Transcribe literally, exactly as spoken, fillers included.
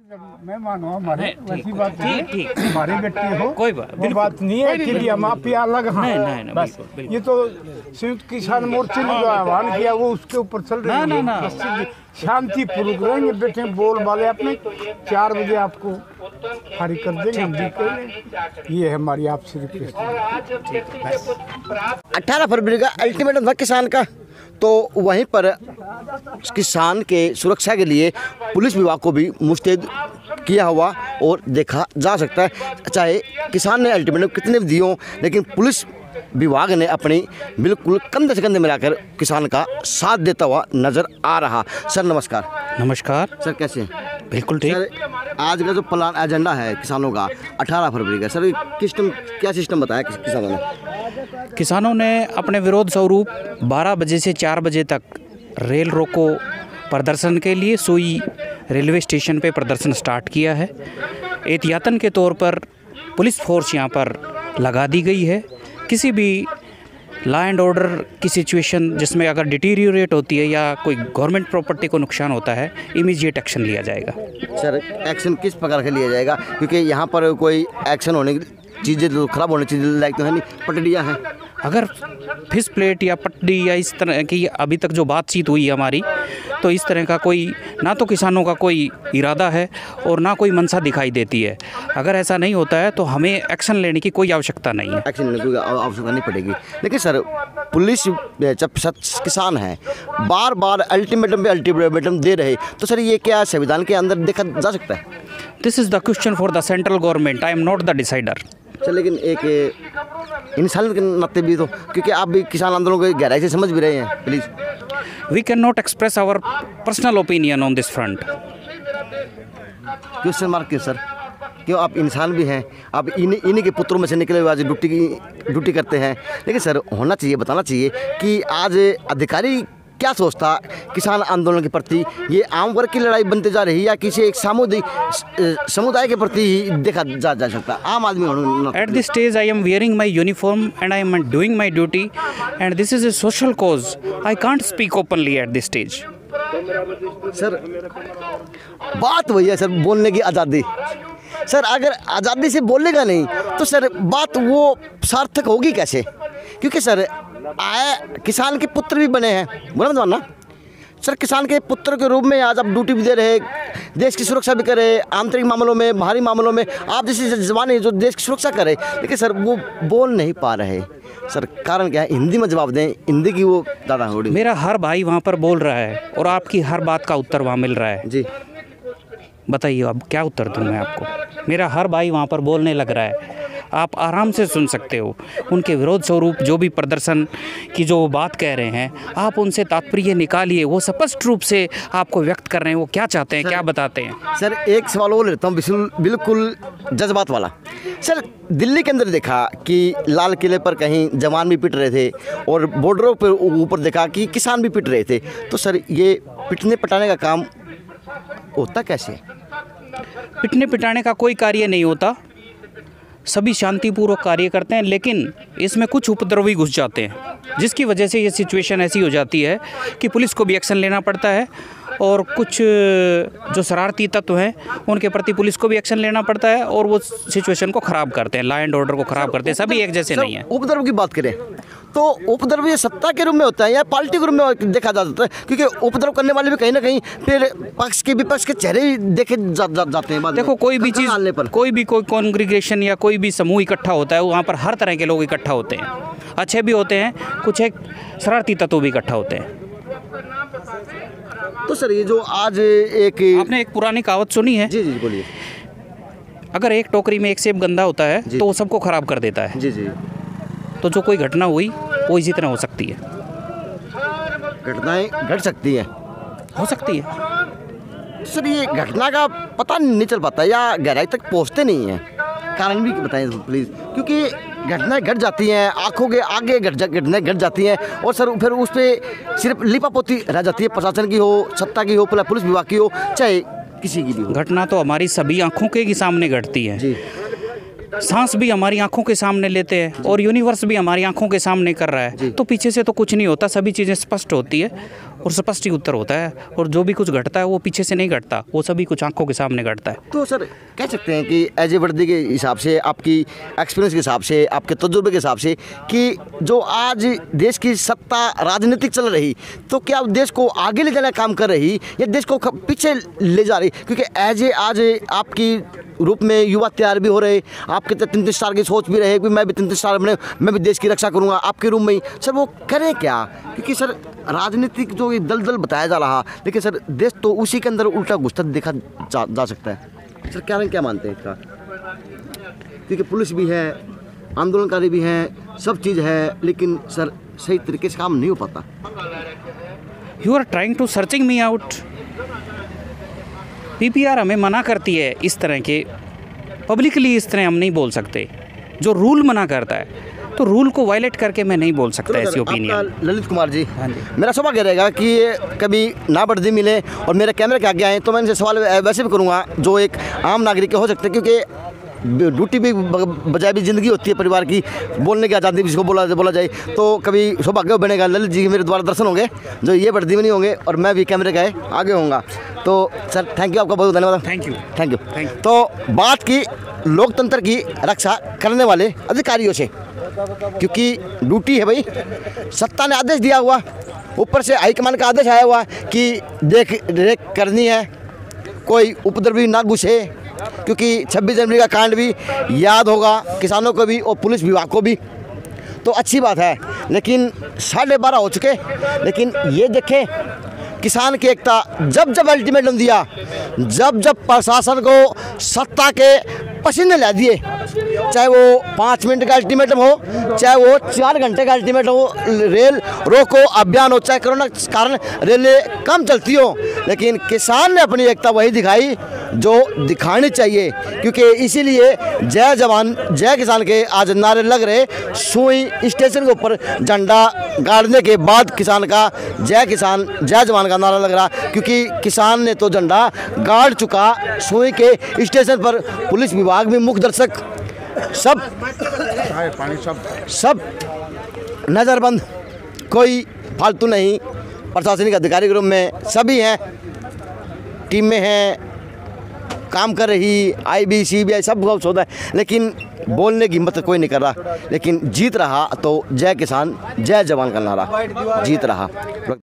मेहमान हो हमारे, वैसी बात ठीक ठीक हमारे बेटे हो, कोई बात वो बात नहीं है कि हम आप पे अलग हैं। नहीं नहीं नहीं, बस बिल्कुल, बिल्कुल। ये तो संयुक्त किसान मोर्चे ने जो आह्वान किया वो उसके ऊपर चल रहे ना, हैं। ना, ना। शांति पूर्वक रहेंगे, बेटे बोल वाले अपने चार बजे आपको खाली कर देंगे, हम भी कर लेंगे। ये है हमारी आपसे रिक्वेस्ट। अठारह फरवरी का अल्टीमेटम था किसान का, तो वहीं पर किसान के सुरक्षा के लिए पुलिस विभाग को भी मुस्तैद किया हुआ और देखा जा सकता है। चाहे किसान ने अल्टीमेटम कितने भी दिए, लेकिन पुलिस विभाग ने अपनी बिल्कुल कंधे से कंधे मिलाकर किसान का साथ देता हुआ नजर आ रहा। सर नमस्कार। नमस्कार सर कैसे हैं? बिल्कुल ठीक। सर आज का जो प्लान एजेंडा है किसानों का अठारह फरवरी का, सर किस टाइम क्या सिस्टम बताया किस- किसानों ने? किसानों ने अपने विरोध स्वरूप बारह बजे से चार बजे तक रेल रोको प्रदर्शन के लिए सोई रेलवे स्टेशन पे प्रदर्शन स्टार्ट किया है। एहतियातन के तौर पर पुलिस फोर्स यहाँ पर लगा दी गई है। किसी भी लॉ एंड ऑर्डर की सिचुएशन जिसमें अगर डिटीरियोरेट होती है या कोई गवर्नमेंट प्रॉपर्टी को नुकसान होता है, इमीडिएट एक्शन लिया जाएगा। सर एक्शन किस प्रकार का लिया जाएगा, क्योंकि यहाँ पर कोई एक्शन होने की चीज़ें तो खराब होने चीज़ें लायक तो है नहीं, पटड़ियाँ हैं। अगर फिश प्लेट या पट्टी या इस तरह की अभी तक जो बातचीत हुई है हमारी, तो इस तरह का कोई ना तो किसानों का कोई इरादा है और ना कोई मंशा दिखाई देती है। अगर ऐसा नहीं होता है तो हमें एक्शन लेने की कोई आवश्यकता नहीं है। एक्शन लेने की आवश्यकता नहीं पड़ेगी। लेकिन सर पुलिस जब किसान हैं बार बार अल्टीमेटम पे अल्टीमेटम दे रहे, तो सर ये क्या संविधान के अंदर देखा जा सकता है? This is the question for the central government. I am not the decider. Sir लेकिन एक इंसान के नाते भी तो, क्योंकि आप भी किसान आंदोलन को गहराई से समझ भी रहे हैं, please. We can not express our personal opinion on this front. Question mark क्यों सर? क्यों? आप इंसान भी हैं, आप इन इन्हीं के पुत्रों में से निकले हुए आज ड्यूटी की ड्यूटी करते हैं। लेकिन सर होना चाहिए, बताना चाहिए कि आज अधिकारी क्या सोचता किसान आंदोलन के प्रति, ये आम वर्ग की लड़ाई बनते जा रही है या किसी एक सामुदायिक समुदाय के प्रति ही देखा जा जा सकता आम आदमी होने? At this stage, I am wearing my uniform and I am doing my duty, and this is a social cause. I can't speak openly at this stage. Sir बात वही है सर, बोलने की आज़ादी। सर अगर आज़ादी से बोलेगा नहीं तो सर बात वो सार्थक होगी कैसे? क्योंकि सर आए किसान के पुत्र भी बने हैं, बोला मत मानना सर, किसान के पुत्र के रूप में आज आप ड्यूटी भी दे रहे, देश की सुरक्षा भी करे, आंतरिक मामलों में बाहरी मामलों में आप जैसे जवान है जो देश की सुरक्षा करे, लेकिन सर वो बोल नहीं पा रहे। सर कारण क्या है? हिंदी में जवाब दें, हिंदी की वो ज़्यादा हो रही। मेरा हर भाई वहाँ पर बोल रहा है और आपकी हर बात का उत्तर वहाँ मिल रहा है। जी बताइए अब क्या उत्तर दूँ मैं आपको? मेरा हर भाई वहाँ पर बोलने लग रहा है, आप आराम से सुन सकते हो। उनके विरोध स्वरूप जो भी प्रदर्शन की जो बात कह रहे हैं, आप उनसे तात्पर्य निकालिए, वो स्पष्ट रूप से आपको व्यक्त कर रहे हैं वो क्या चाहते हैं, क्या बताते हैं। सर एक सवाल और लेता हूँ, बिल्कुल बिल्कुल जज्बात वाला। सर दिल्ली के अंदर देखा कि लाल किले पर कहीं जवान भी पिट रहे थे और बॉर्डरों पर ऊपर देखा कि किसान भी पिट रहे थे, तो सर ये पिटने पटाने का काम होता कैसे? पिटने पिटाने का कोई कार्य नहीं होता, सभी शांतिपूर्वक कार्य करते हैं, लेकिन इसमें कुछ उपद्रवी घुस जाते हैं जिसकी वजह से ये सिचुएशन ऐसी हो जाती है कि पुलिस को भी एक्शन लेना पड़ता है और कुछ जो शरारती तत्व हैं उनके प्रति पुलिस को भी एक्शन लेना पड़ता है और वो सिचुएशन को ख़राब करते हैं, लॉ एंड ऑर्डर को ख़राब करते हैं। सभी एक जैसे नहीं है। उपद्रव की बात करें तो उपद्रव ये सत्ता के रूप में होता है या पार्टी के रूप में देखा जा सकता है? क्योंकि उपद्रव करने वाले भी कहीं ना कहीं फिर पक्ष के विपक्ष के चेहरे ही देखे जा, जा, जाते हैं। देखो कोई भी चीज़, कोई भी कोई कॉन्ग्रीगेशन या कोई भी समूह इकट्ठा होता है, वहाँ पर हर तरह के लोग इकट्ठा होते हैं, अच्छे भी होते हैं, कुछ एक शरारती तत्व भी इकट्ठा होते हैं। तो सर ये जो आज एक आपने एक पुरानी कहावत सुनी है? जी जी बोलिए। अगर एक टोकरी में एक सेब गंदा होता है तो वो सबको खराब कर देता है। जी जी। तो जो कोई घटना हुई वो इसी तरह हो सकती है। घटनाएं घट सकती हैं, हो सकती है। सर ये घटना का पता नहीं चल पाता या गहराई तक पहुंचते नहीं हैं, कारण भी बताएं प्लीज़। क्योंकि घटनाएं घट जाती हैं, आंखों के आगे घटनाएं घट जाती हैं और सर फिर उस पर सिर्फ लिपापोती रह जाती है, प्रशासन की हो, सत्ता की हो, पुलिस विभाग की हो, चाहे किसी की भी हो। घटना तो हमारी सभी आंखों के सामने घटती है जी। सांस भी हमारी आंखों के सामने लेते हैं और यूनिवर्स भी हमारी आंखों के सामने कर रहा है, तो पीछे से तो कुछ नहीं होता, सभी चीज़ें स्पष्ट होती है और स्पष्ट ही उत्तर होता है, और जो भी कुछ घटता है वो पीछे से नहीं घटता, वो सभी कुछ आंखों के सामने घटता है। तो सर कह सकते हैं कि एज ए वर्दी के हिसाब से, आपकी एक्सपीरियंस के हिसाब से, आपके तजुर्बे के हिसाब से, कि जो आज देश की सत्ता राजनीतिक चल रही, तो क्या देश को आगे ले जाने का काम कर रही या देश को पीछे ले जा रही? क्योंकि एज ए आज आपकी रूप में युवा तैयार भी हो रहे, आपके तो तीन तीन स्टार की सोच भी रहे कि मैं भी तीन तीन स्टार बने, मैं भी देश की रक्षा करूंगा आपके रूप में ही। सर वो करें क्या? क्योंकि सर राजनीतिक जो ये दल दल बताया जा रहा, लेकिन सर देश तो उसी के अंदर उल्टा घुसता देखा जा, जा सकता है। सर क्या क्या मानते हैं इसका? क्योंकि पुलिस भी है, आंदोलनकारी भी हैं, सब चीज़ है, लेकिन सर सही तरीके से काम नहीं हो पाता। You are trying to searching me out. PPR हमें मना करती है इस तरह के, पब्लिकली इस तरह हम नहीं बोल सकते। जो रूल मना करता है, तो रूल को वायलेट करके मैं नहीं बोल सकता ऐसी ओपिनियन। ललित कुमार जी, हाँ जी, मेरा सौभाग्य रहेगा कि कभी ना वर्दी मिले और मेरे कैमरे के आगे आए, तो मैं इनसे सवाल वैसे भी करूँगा जो एक आम नागरिक के हो सकते हैं, क्योंकि ड्यूटी भी बजाय भी ज़िंदगी होती है परिवार की, बोलने की आज़ादी जिसको बोला बोला जाए, तो कभी सौभाग्य बनेगा ललित जी के मेरे द्वारा दर्शन होंगे, जो ये वर्दी में नहीं होंगे और मैं भी कैमरे के आगे होऊंगा। तो सर थैंक यू, आपका बहुत धन्यवाद। Thank you thank you thank you. तो बात की लोकतंत्र की रक्षा करने वाले अधिकारियों से, क्योंकि ड्यूटी है भाई, सत्ता ने आदेश दिया हुआ, ऊपर से हाईकमान का आदेश आया हुआ कि देख रेख करनी है, कोई उपद्रवी ना घुसे, क्योंकि छब्बीस जनवरी का कांड भी याद होगा किसानों को भी और पुलिस विभाग को भी। तो अच्छी बात है, लेकिन साढ़े बारह हो चुके, लेकिन ये देखें किसान की एकता, जब जब अल्टीमेटम दिया, जब जब प्रशासन को सत्ता के पसीने ला दिए, चाहे वो पाँच मिनट का अल्टीमेटम हो, चाहे वो चार घंटे का अल्टीमेटम हो, रेल रोको अभियान हो, चाहे कोरोना के कारण रेलें कम चलती हो, लेकिन किसान ने अपनी एकता वही दिखाई जो दिखानी चाहिए। क्योंकि इसीलिए जय जवान जय किसान के आज नारे लग रहे, सुई स्टेशन के ऊपर झंडा गाड़ने के बाद किसान का जय किसान जय जवान का नारा लग रहा, क्योंकि किसान ने तो झंडा गाड़ चुका सुई के स्टेशन पर। पुलिस विभाग में मुख्य दर्शक सब सब सब नज़रबंद, कोई फालतू नहीं, प्रशासनिक अधिकारी के रूप में सभी हैं, टीम में हैं, काम कर रही, आई बी सी बी आई सब कुछ होता है, लेकिन बोलने की हिम्मत कोई नहीं कर रहा। लेकिन जीत रहा तो जय किसान जय जवान का नारा जीत रहा।